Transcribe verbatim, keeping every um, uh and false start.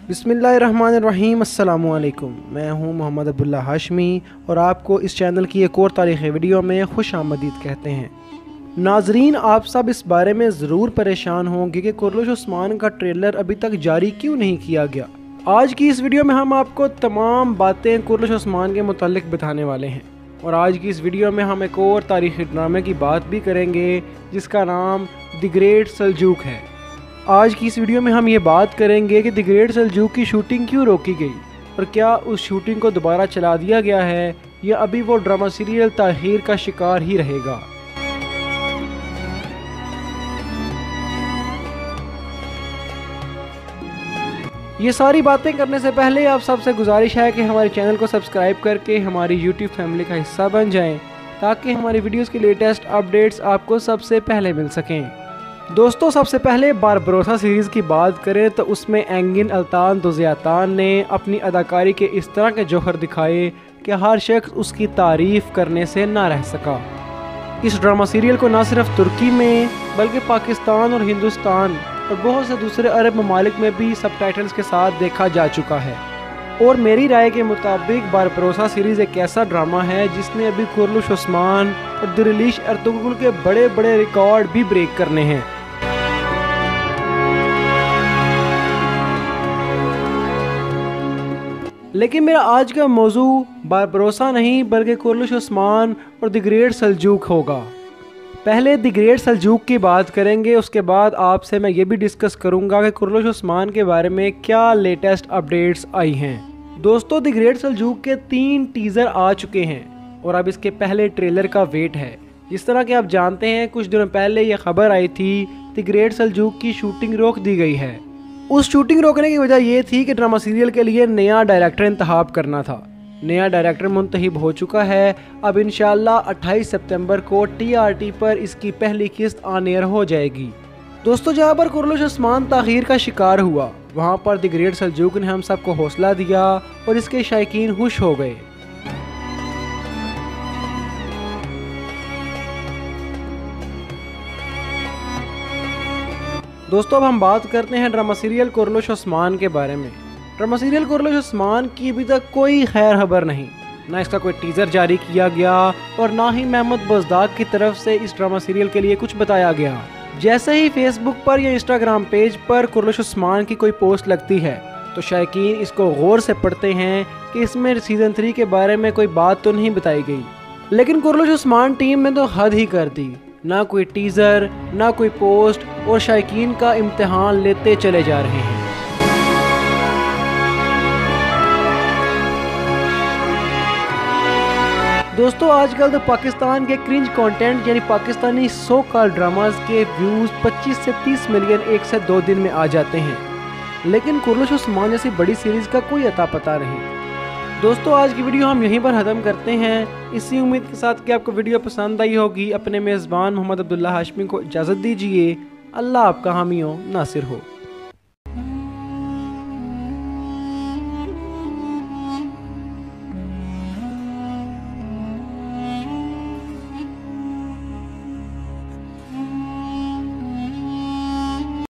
बिस्मिल्लाहिर्रहमानिर्रहीम अस्सलामुअलैकुम। मैं हूं मोहम्मद अब्दुल्ला हाशमी और आपको इस चैनल की एक और तारीख़ी वीडियो में खुश आमदीद कहते हैं। नाजरीन, आप सब इस बारे में ज़रूर परेशान होंगे कि कुर्रश उस्मान का ट्रेलर अभी तक जारी क्यों नहीं किया गया। आज की इस वीडियो में हम आपको तमाम बातें कुर्रश उस्मान के मुतालिक बताने वाले हैं और आज की इस वीडियो में हम एक और तारीख़ी ड्रामे की बात भी करेंगे जिसका नाम द ग्रेट सल्जूक है। आज की इस वीडियो में हम ये बात करेंगे कि द ग्रेट सल्जूक की शूटिंग क्यों रोकी गई और क्या उस शूटिंग को दोबारा चला दिया गया है या अभी वो ड्रामा सीरियल ताख़ीर का शिकार ही रहेगा। ये सारी बातें करने से पहले आप सबसे गुजारिश है कि हमारे चैनल को सब्सक्राइब करके हमारी यूट्यूब फैमिली का हिस्सा बन जाएं ताकि हमारी वीडियोस की लेटेस्ट अपडेट्स आपको सबसे पहले मिल सकें। दोस्तों, सबसे पहले बारबरोसा सीरीज़ की बात करें तो उसमें एंगिन अल्तान दुज़ियातान ने अपनी अदाकारी के इस तरह के जौहर दिखाए कि हर शख्स उसकी तारीफ़ करने से ना रह सका। इस ड्रामा सीरियल को न सिर्फ तुर्की में बल्कि पाकिस्तान और हिंदुस्तान और बहुत से दूसरे अरब ममालिक में भी सबटाइटल्स के साथ देखा जा चुका है और मेरी राय के मुताबिक बारबरोसा सीरीज़ एक ऐसा ड्रामा है जिसने अभी कुर्रश उस्मान और दिरिलिश अर्तुगरुल के बड़े बड़े रिकॉर्ड भी ब्रेक करने हैं। लेकिन मेरा आज का मौजू बारबरोसा नहीं बल्कि कुर्रश उस्मान और द ग्रेट सल्जूक होगा। पहले द ग्रेट सल्जूक की बात करेंगे, उसके बाद आपसे मैं ये भी डिस्कस करूंगा कि कुर्रश उस्मान के बारे में क्या लेटेस्ट अपडेट्स आई हैं। दोस्तों, द ग्रेट सल्जूक के तीन टीज़र आ चुके हैं और अब इसके पहले ट्रेलर का वेट है। जिस तरह कि आप जानते हैं, कुछ दिनों पहले ये खबर आई थी द ग्रेट सल्जूक की शूटिंग रोक दी गई है। उस शूटिंग रोकने की वजह ये थी कि ड्रामा सीरियल के लिए नया डायरेक्टर इंतखाब करना था। नया डायरेक्टर मुंतखब हो चुका है। अब इंशाल्लाह अट्ठाईस सितंबर को टीआरटी पर इसकी पहली किस्त ऑन एयर हो जाएगी। दोस्तों, जहाँ पर कुर्रश उस्मान ताख़ीर का शिकार हुआ वहाँ पर द ग्रेट सल्जूक ने हम सबको हौसला दिया और इसके शायकीन खुश हो गए। दोस्तों, अब हम बात करते हैं ड्रामा सीरियल कुर्रश उस्मान के बारे में। ड्रामा सीरियल कुर्रश उस्मान की अभी तक कोई खैर खबर नहीं, ना इसका कोई टीज़र जारी किया गया और ना ही महमूद बज़दाग की तरफ से इस ड्रामा सीरियल के लिए कुछ बताया गया। जैसे ही फेसबुक पर या इंस्टाग्राम पेज पर कुर्रश उस्मान की कोई पोस्ट लगती है तो शायकीन इसको गौर से पढ़ते हैं कि इसमें सीज़न थ्री के बारे में कोई बात तो नहीं बताई गई। लेकिन कुर्रश उस्मान टीम में तो हद ही कर दी, ना कोई टीज़र ना कोई पोस्ट और शायकीन का इम्तिहान लेते चले जा रहे हैं। दोस्तों, आजकल तो पाकिस्तान के क्रिंज कंटेंट यानी Pakistani so called dramas views व्यूज़ पच्चीस से तीस मिलियन एक से दो दिन में आ जाते हैं, लेकिन कुर्रश उस्मान जैसी बड़ी सीरीज़ का कोई अता पता नहीं। दोस्तों, आज की वीडियो हम यहीं पर ख़त्म करते हैं, इसी उम्मीद के साथ कि आपको वीडियो पसंद आई होगी। अपने मेज़बान मोहम्मद अब्दुल्ला हाशमी को इजाज़त दीजिए। अल्लाह आपका हामी हो, नासिर हो।